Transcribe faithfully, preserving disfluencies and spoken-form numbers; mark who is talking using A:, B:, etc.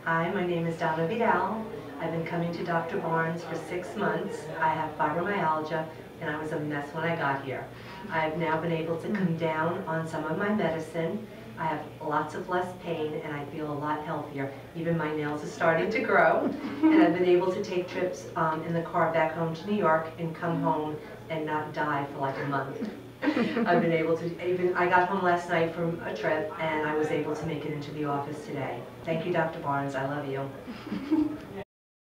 A: Hi, my name is Donna Vidal. I've been coming to Doctor Barnes for six months. I have fibromyalgia and I was a mess when I got here. I've now been able to come down on some of my medicine. I have lots of less pain and I feel a lot healthier. Even my nails are starting to grow. And I've been able to take trips um, in the car back home to New York and come home and not die for like a month. I've been able to, even, I got home last night from a trip and I was able to make it into the office today. Thank you, Doctor Barnes. I love you.